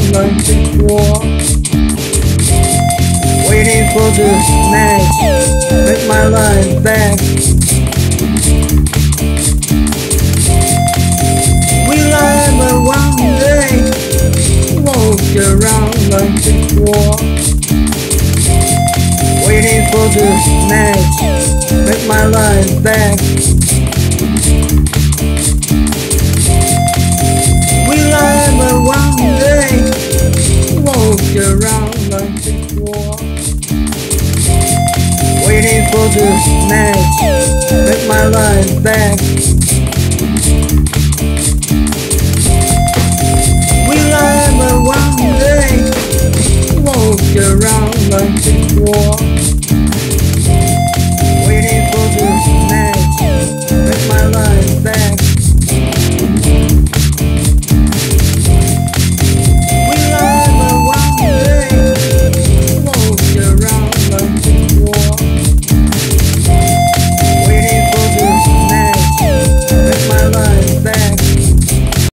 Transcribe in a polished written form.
like before. Waiting for the next, make my life back. Will I ever one day walk around like before? Waiting for the next, make my life back. Will I ever one day walk around like before? Waiting for the next, make my life back.